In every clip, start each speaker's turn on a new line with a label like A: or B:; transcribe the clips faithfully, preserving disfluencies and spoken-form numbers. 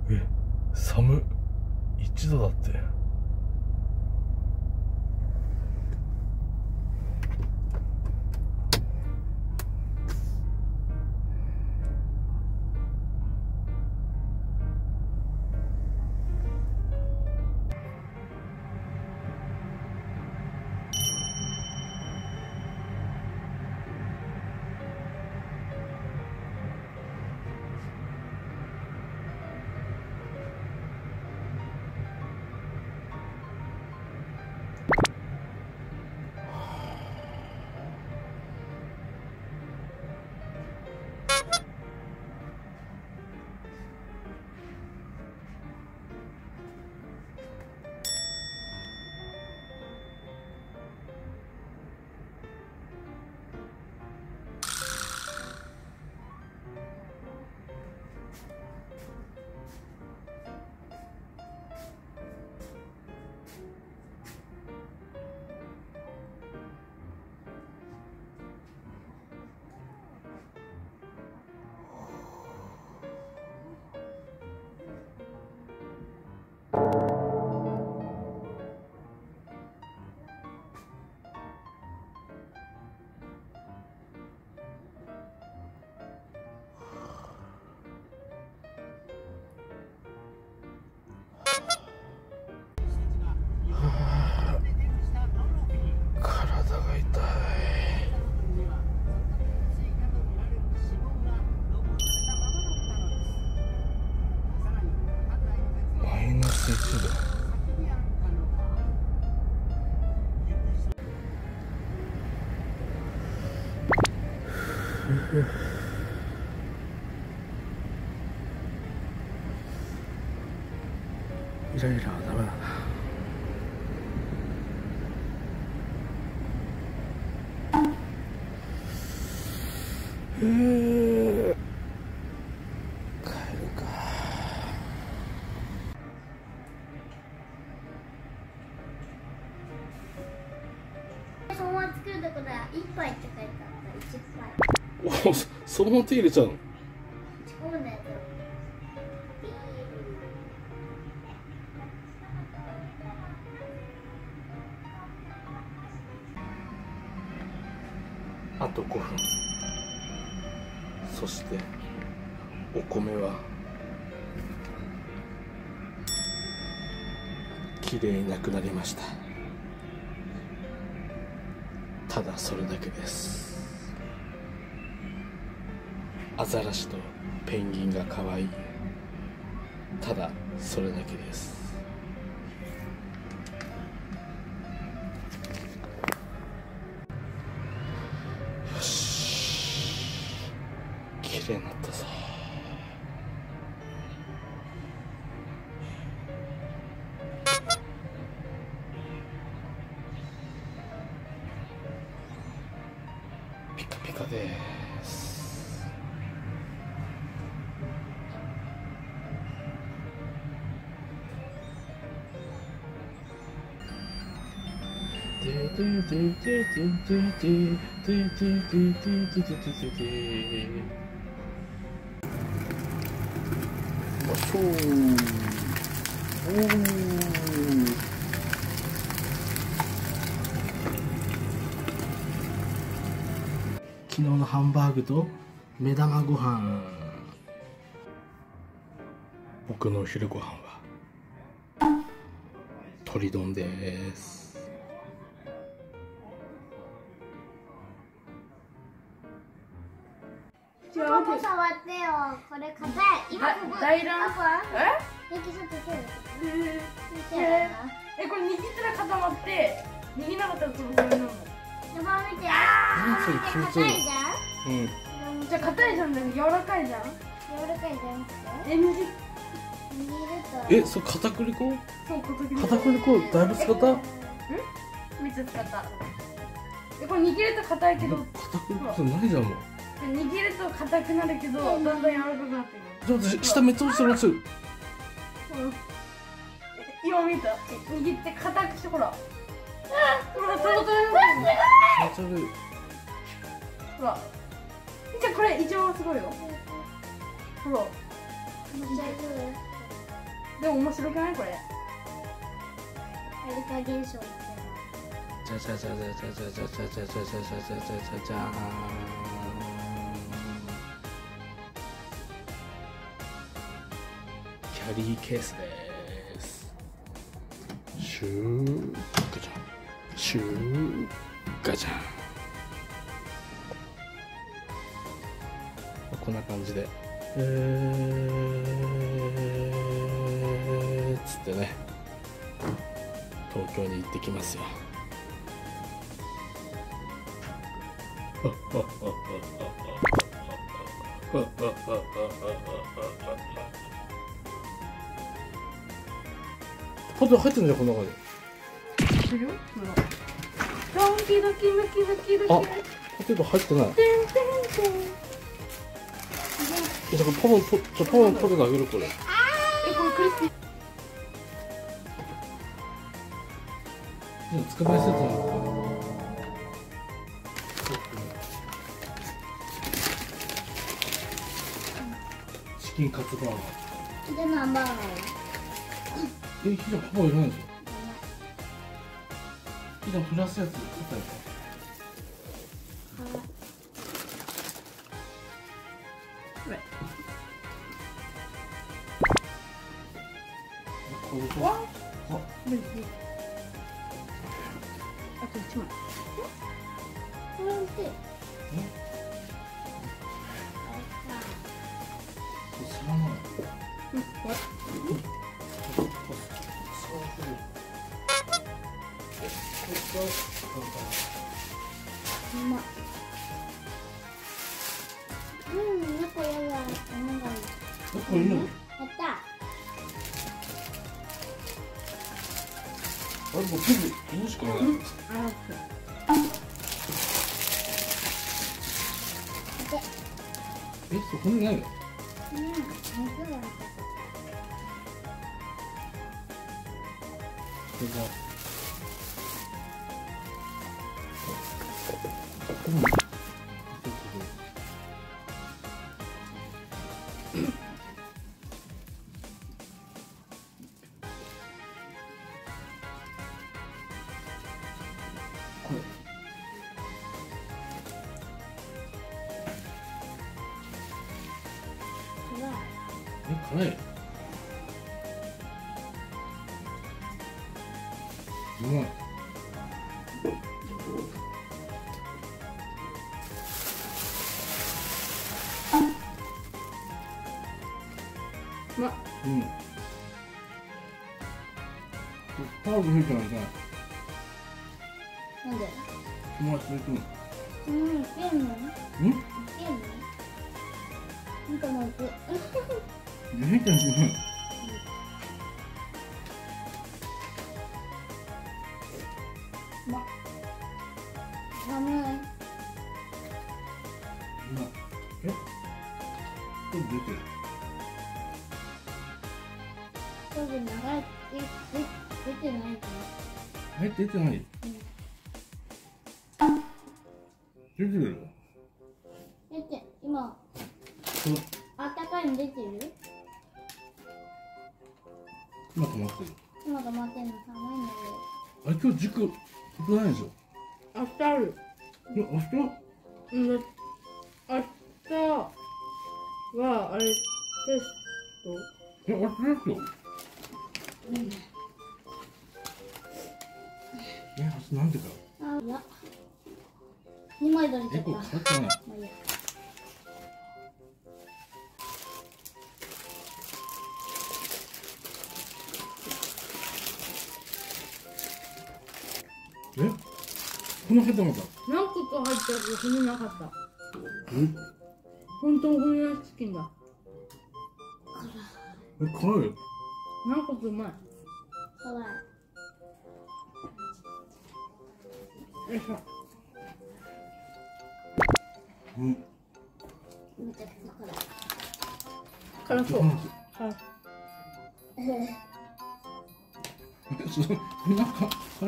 A: え、寒っ。いちどだって。イライラはダメだな。えー、帰るか。
B: そのまま作るところは一杯って書いてあった。一杯。
A: お、そのまま手入れちゃうの。
B: そうだよ。
A: あとごふん。そしてお米はきれいになくなりました。ただそれだけです。アザラシとペンギンが可愛い。ただそれだけです。よし、きれいになったぞ。ピカピカです。昨日のハンバーグと目玉ご飯。僕のお昼ご飯は鶏丼です。
B: ここ触ってよ。これ硬い。今ここ。
C: 大乱。え？
B: え、ちょっと手
C: ええ、これ握ったら固まって握らなかったらその上になるの。
B: やば見て。
A: 何それ気持ち悪い。
B: 硬いじゃん。
A: うん。
C: じゃあ硬いじゃんね。柔らかいじゃん。
B: 柔らかいじゃん。
C: え、握る
B: と。
A: え、それ片栗粉？
C: そう、片栗粉。
A: 片栗粉だいぶ使った？
C: うん？めっちゃ使った。え、これ握ると硬いけど。
A: 片栗粉ないじゃんもう。
C: 握ると硬くなるけど、だんだん柔らかくなってくる。
A: ちょっと下めっちゃ落ちてる落ちてる。
C: 今見た？握って硬くしてほら。ほら、トロトロになってる。
A: 気持ち悪い。
C: ほら。じゃあこれ一番すごいよ。ほら。
B: めっちゃいい。
C: でも面白くないこれ。
B: アルカ現象みたいな。
A: じゃじゃじゃじゃじゃじゃじゃじゃじゃじゃじゃじゃじゃじゃーん。キャリーケースです。シューガチャンシューガチャン。こんな感じでえーつってね、東京に行ってきますよ。ポテト入ってるんじゃんこの中に。
C: 知るよ。ドキドキドキドキドキ。
A: あ、ポテト入ってない。
C: てんてんてん。
A: え、じゃあパンと、じゃあパンポテトあげるこれ。
C: え、これクリスピー。
A: じゃあつかまえせたの。チキンカツバーガー。
B: ヒデのハンバーガーは
A: え、ひだパパいらないんですよ。ひだプラスやつ買ったよ。
C: これ。
A: これと。
C: わ
A: あ、
C: これです。あと一枚。
B: これって
A: え、知らない。
C: うん、これ。
B: うまっ。うん、猫やだ。お願い。
A: え、これいいの？
B: やった。
A: あれ、もう全部、このしかない。
C: あ、
A: え、そこにないの？
B: うん、肉が入った。
A: これが。うん。これ。え、辛い。うまい。
C: ま、
A: うん。タオル吹いたらさ、
B: なんで？
A: 友達と行くの。
B: うん、いけんの？い
A: ん？
B: けんの？なんかもう行く。
A: 吹いたらしない。
B: ま、寒い。
A: 今、え？ちょっと出てる。
B: 多分長い、で、で、出てないか
A: え、出てない。
B: な。
A: 出てる。
B: 出て、今、
A: これ、
B: あったかいの出てる？
A: 今止まってる。
B: 今止まってんの寒いんだ
A: あれ、今日塾行くないでしょ。
C: 明日ある。
A: え、明日？
C: うん、だ明日はあれテス
A: え、明日ですよ。
B: けど。うん。
A: え、明日なんでか。
B: あ、いや。二枚取れち
A: え、
B: ゃった。
A: これ変わってない。
B: まあいいや。
A: え、この入ったまた。
C: 何個か入ったけど骨なかった。
A: え、
C: 本当の骨なしチキンだ。
A: え、辛い。
C: 何個かうまい。
B: 辛い。
C: よいしょ。
A: うん。
B: めちゃくちゃ辛い。
C: 辛そう。辛そう。
A: え、そ、そんなか辛い。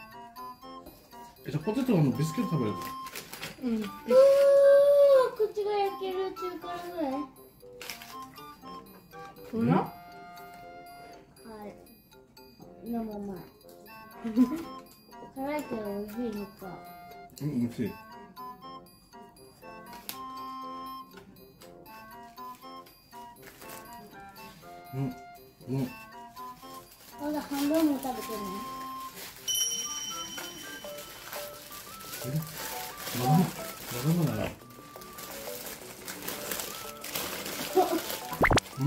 A: え、じゃあポテトのビスケット食べる。
C: うん。
B: うー、口が焼ける中辛ぐらい。
C: そんな？
B: はいでもうまい辛いけど美味しいのか。
A: うん、美味しい。うん、うん。
B: まだ半分も食べてない。
A: え、まだまだまだな。うん。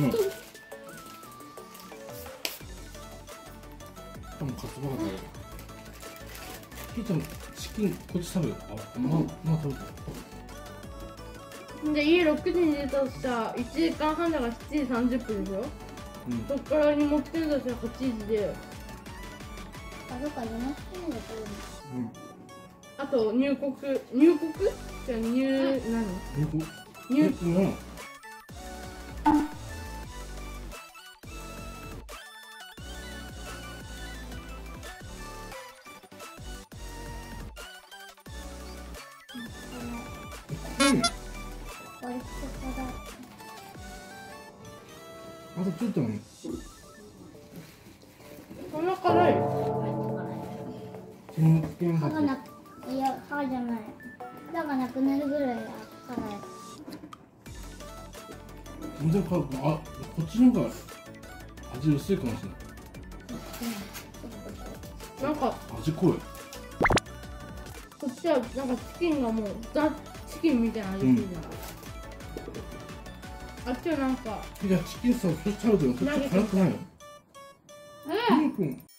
A: 多分カツバが食べる。ひーちゃん、チキンこっち食べる。あ、まあ、まあ食べて。
C: で家ろくじに出たとしたらいちじかんはんだからしちじさんじゅっぷんでしょ。
A: うん。
C: そっから荷物検査したらはちじで、
B: あ、どっかに持ってるんだけど。
A: うん。
C: あと入国入国じゃあ入何
A: 入国。
C: 入
A: うん。うん。
B: これここだ。
A: あとちょっとね。
C: そんな辛い？
A: チキン
B: 歯が
A: バ
B: なく、いや、歯じゃない。歯がなくなるぐらい辛い。
A: 全然辛くない。あ、こっちの方が味薄いかもしれない。
C: なんか
A: 味濃い。
C: こっちはなんかチキンがもうザ・チキンみたいな味するじゃん、あっちはなんか
A: いや、チキンさ、そっち食べてもそっち辛くないよ。
B: うん。
A: うん。